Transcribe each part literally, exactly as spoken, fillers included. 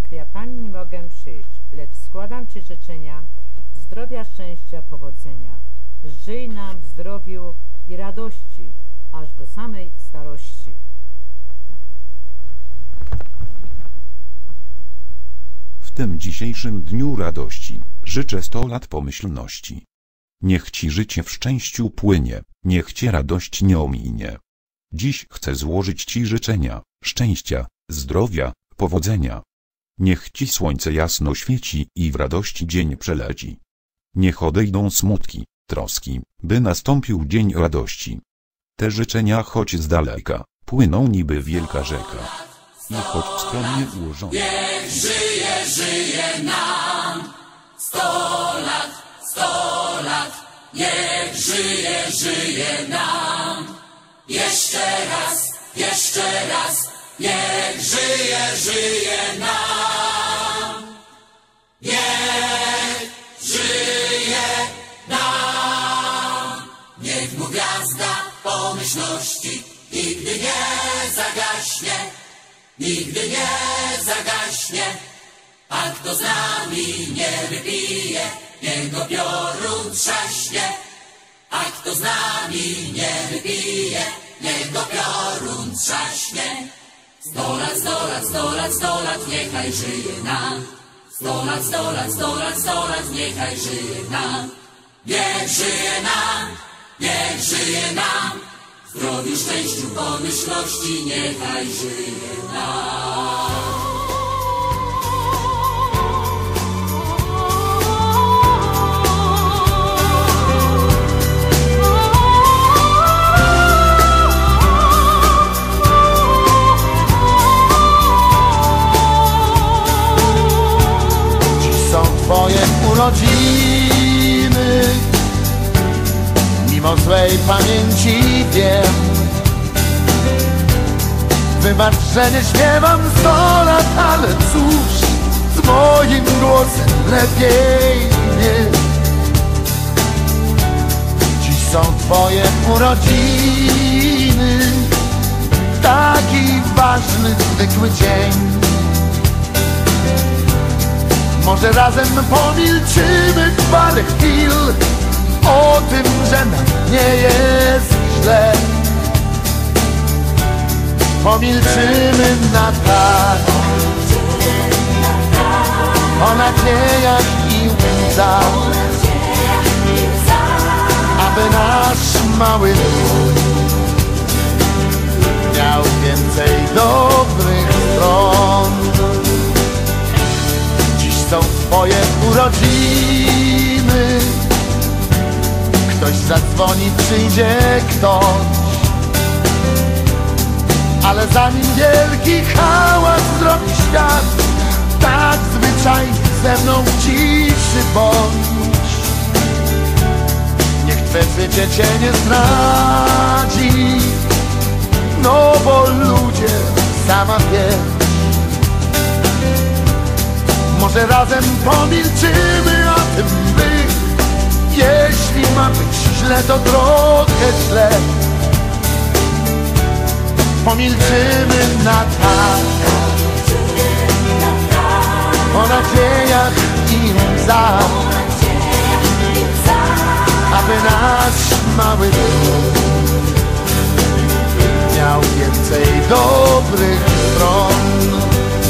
kwiatami nie mogę przyjść, lecz składam Ci życzenia zdrowia, szczęścia, powodzenia. Żyj nam w zdrowiu i radości, aż do samej starości. W tym dzisiejszym dniu radości życzę sto lat pomyślności. Niech Ci życie w szczęściu płynie, niech Cię radość nie ominie. Dziś chcę złożyć Ci życzenia szczęścia, zdrowia, powodzenia. Niech Ci słońce jasno świeci i w radości dzień przeleci. Niech odejdą smutki, troski, by nastąpił dzień radości. Te życzenia choć z daleka, płyną niby wielka rzeka. I choć skromnie ułożone. Niech żyje, żyje nam sto lat, sto lat. Niech żyje, żyje nam. Jeszcze raz, jeszcze raz. Niech żyje, żyje nam. Niech żyje nam. Niech mu gwiazda pomyślności nigdy nie zagaśnie. Nigdy nie zagaśnie, a kto z nami nie wypije, niech go piorun trzaśnie. A kto z nami nie wypije, niech go piorun trzaśnie. Sto lat, sto lat, sto lat, sto lat, niechaj żyje nam. Sto lat, sto lat, sto lat, sto lat, niechaj żyje nam. Niech żyje nam, niech żyje nam. W zdrowiu, szczęściu, pomyślności, niechaj żyje nam. Dziś są Twoje urodziny. Mimo złej pamięci wiem, wybacz, że nie śpiewam sto lat, ale cóż, z moim głosem lepiej nie. Dziś są Twoje urodziny, taki ważny, zwykły dzień. Może razem pomilczymy parę chwil o tym, że nam nie jest źle. Pomilczymy na tak, o nadziejach i łzach, aby nasz mały lud miał więcej dobrych stron. Dziś są Twoje urodziny. Ktoś zadzwoni, przyjdzie ktoś, ale zanim wielki hałas zrobi świat, tak zwyczajnie ze mną w ciszy bądź. Niech Twe życie Cię nie zdradzi, no bo ludzie, sama wiesz. Może razem pomilczymy o tym, by jeśli ma być źle, to trochę źle. Pomilczymy na tak, o nadziejach i łzach, aby nasz mały lud miał więcej dobrych stron.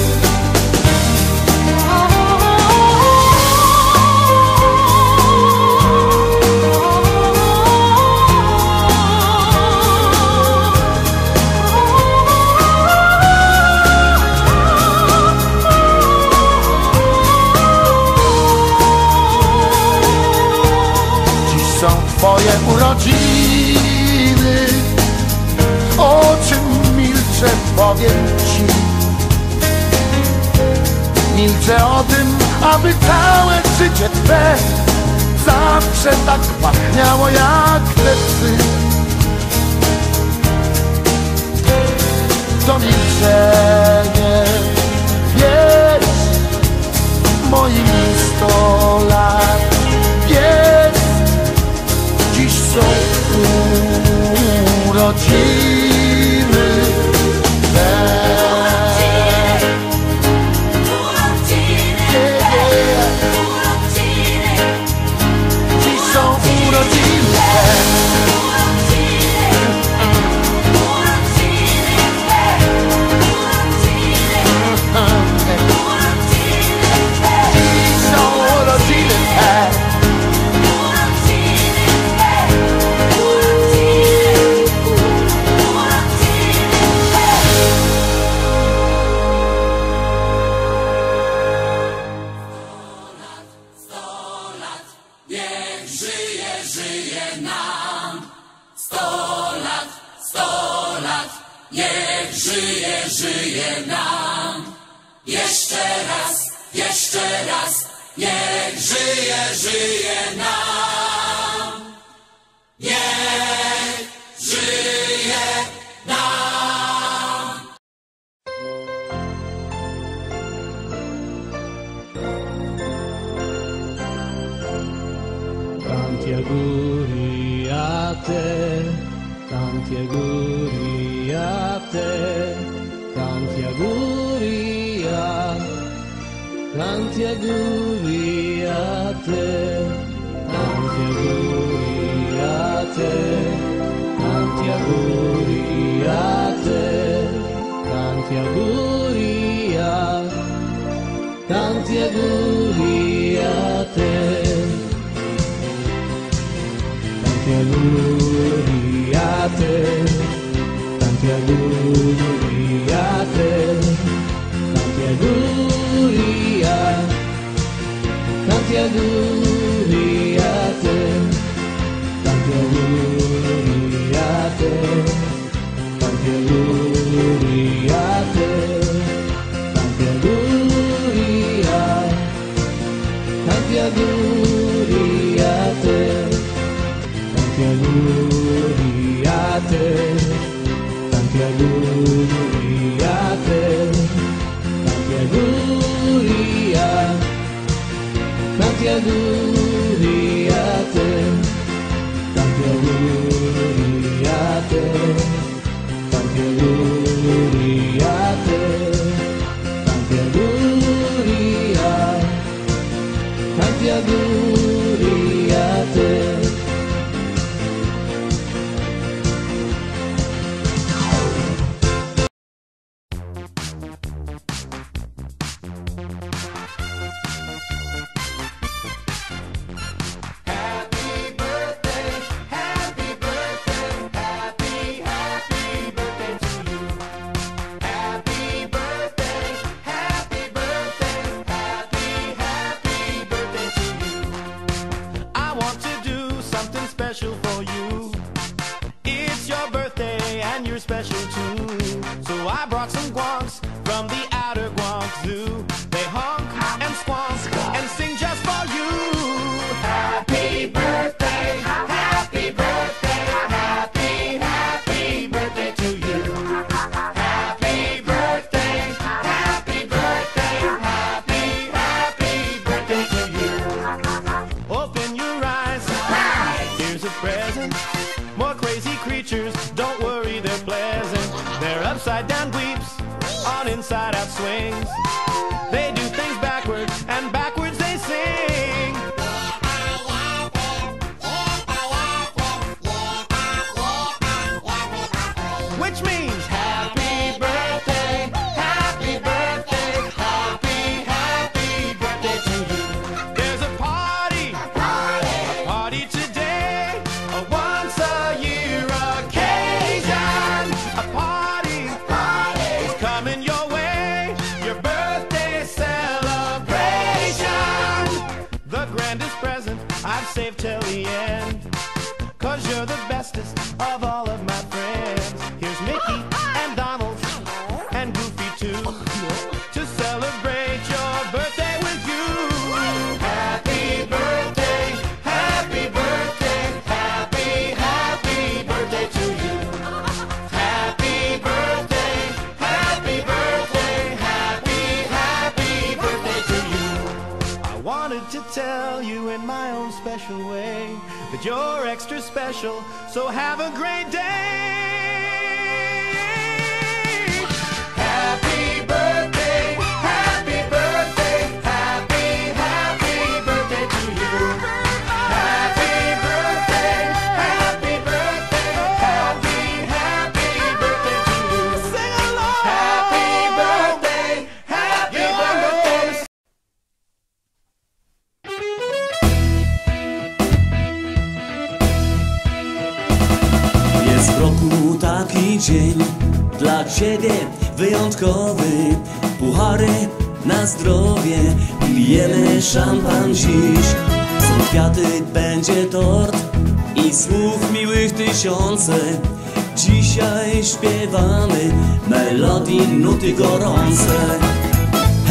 Twoje urodziny, o czym milczę, powiem Ci. Milczę o tym, aby całe życie Twe zawsze tak pachniało jak te psy. To milczenie, wiesz, moim sto lat, wiesz, dziś są urodziny. jeszcze raz, jeszcze raz, niech żyje, żyje nam. Niech żyje nam. Cantiaguriate, cantiaguriate, cantiaguria, cantiaguriate, cantiaguriate, cantiaguriate, cantiaguria, cantiaguriate. Cantiaguriate, cantiaguriate, cantiaguria, cantiaguriate, cantiaguriate, cantiaguriate, cantiaguria, cantiaguriate. Cantiaguriate, cantiaguriate, cantiaguria, cantiaguriate, cantiaguriate, cantiaguriate, cantiaguria, cantiaguriate. Special too. So I brought some guanks from the outer Guank Zoo. They honk and squonk and sing just for you. Happy birthday, happy birthday, happy, happy birthday to you. Happy birthday, happy birthday, happy, happy birthday to you. Open your eyes, here's a present. More crazy creatures, don't worry, they're pleasant. They're upside down dweeps on inside out swings. They do things backwards and backwards they sing. Which means happy birthday, happy birthday, happy, happy birthday to you. There's a party, a party, a party today, a once a year occasion. A party, party is coming your way, your birthday celebration. The grandest present I've saved till the end, 'cause you're the bestest of all of my friends. Here's Mickey and Donald and Goofy too, to celebrate your birthday with you. Happy birthday, happy birthday, happy, happy birthday to you. Happy birthday, happy birthday, happy, happy birthday to you. I wanted to tell you in my own special way that you're extra special, so have a great day. Happy birthday, happy birthday, happy, happy birthday to you. Happy birthday, happy birthday, happy, happy birthday to you. Sing along. Happy birthday, happy birthday. Jest w roku taki dzień, dla Ciebie wyjątkowy. Puchary na zdrowie, pijemy szampan dziś. Są kwiaty, będzie tort i słów miłych tysiące. Dzisiaj śpiewamy melodii, nuty gorące.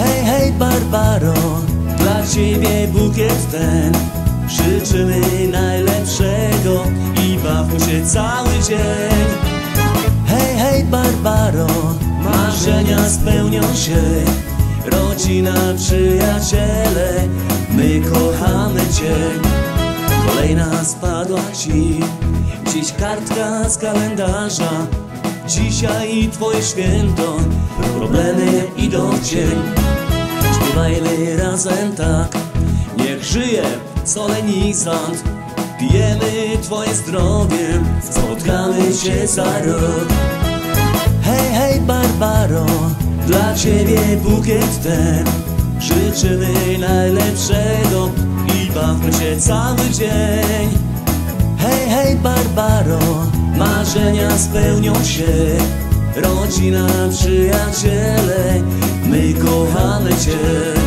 Barbaro, dla ciebie bukiet ten. Życzymy najlepszego i bawmy się cały dzień. Hej, hej Barbaro, marzenia spełnią się. Rodzina, przyjaciele, my kochamy cię. Kolejna spadła ci, dziś kartka z kalendarza. Dzisiaj twoje święto, problemy idą w cień. Śpiewajmy razem tak, niech żyje solenizant. Pijemy twoje zdrowie, spotkamy się za rok. Hej, hej Barbaro, dla ciebie bukiet ten. Życzymy najlepszego i bawmy się cały dzień. Hej, hej Barbaro, marzenia spełnią się. Rodzina, przyjaciele, my kochamy cię.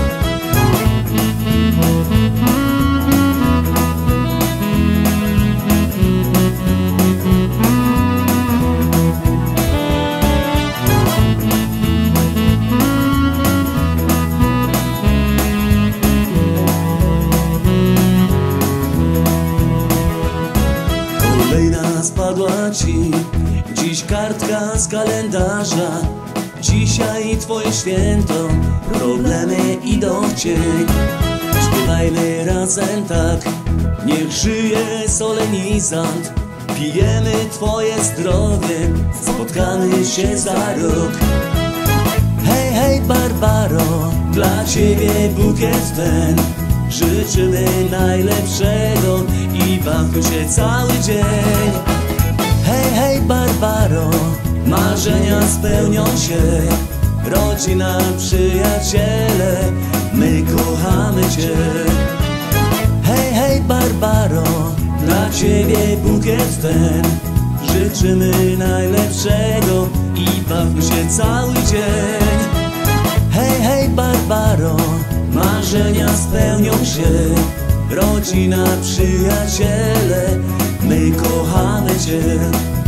Kolejna spadła ci, dziś kartka z kalendarza. Dzisiaj twoje święto, problemy idą w cień. Śpiewajmy razem tak, niech żyje solenizant. Pijemy twoje zdrowie, spotkamy się za rok. Hej, hej Barbaro, dla ciebie bukiet ten. Życzymy najlepszego i bawmy się cały dzień. Hej, hej Barbaro, marzenia spełnią się. Rodzina, przyjaciele, my kochamy cię. Hej, hej Barbaro, dla ciebie bukiet ten. Życzymy najlepszego i bawmy się cały dzień. Hej, hej Barbaro, marzenia spełnią się. Rodzina, przyjaciele, my kochamy cię.